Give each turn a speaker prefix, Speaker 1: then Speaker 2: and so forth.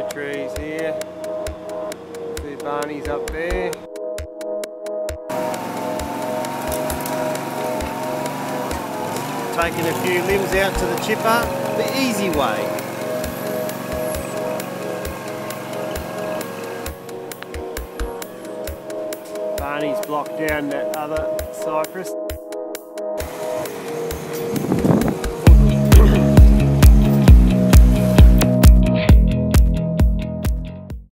Speaker 1: juniper trees here. See Barney's up there. Taking a few limbs out to the chipper the easy way. Barney's blocked down that other cypress.